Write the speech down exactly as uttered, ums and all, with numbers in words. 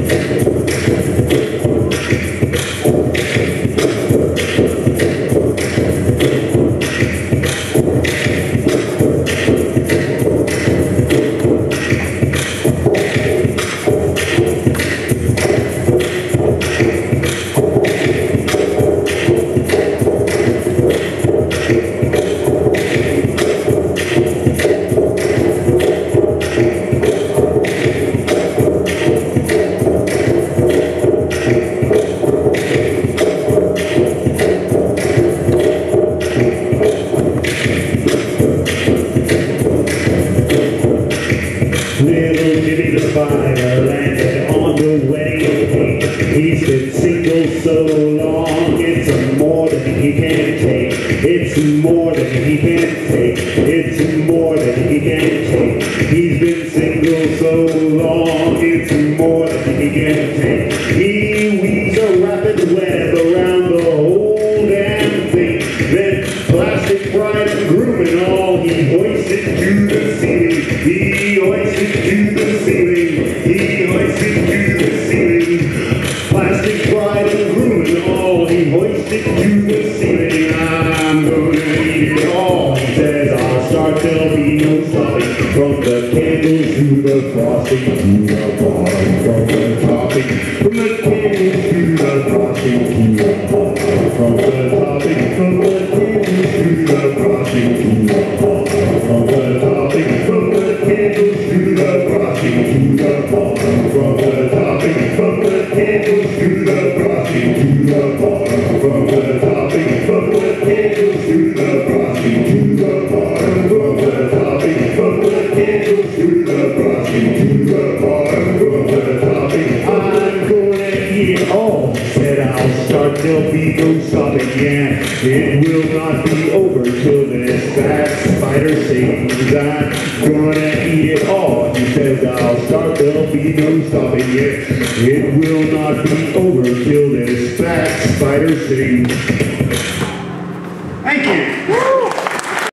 He's been single so long, it's more than he can take. It's more than he can take. It's more than he can take. He's been single so long, it's more than he can take. He weaves a rapid web around the whole damn thing. Then plastic pride and grooming all, he hoists it to the ceiling. He hoists it to the ceiling. He hoists it to the ceiling. Plastic pride and grooming all, he hoists it to the ceiling. I'm gonna eat it all, he says. I'll start, there'll be no stopping. From the candles to the frosting to the bottom, from the topping. From the candles to the frosting to the bottom, from the topping. From the candles to the frosting to the bottom, from the topping. From the candles to the frosting to the bottom, from the topping. From the candles to the frosting to the bottom, from the topping. From the candles to the frosting to the bottom, from the topping. From the candles to the frosting to the bottom, from the topping. I'm gonna eat it all, said I'll start, there'll be no stopping, yeah. It will not be over till this fat spider sings. I'm gonna eat it all, he says. I'll start, there'll be no stopping, yeah. It will not be over till this fat spider sings. Thank you.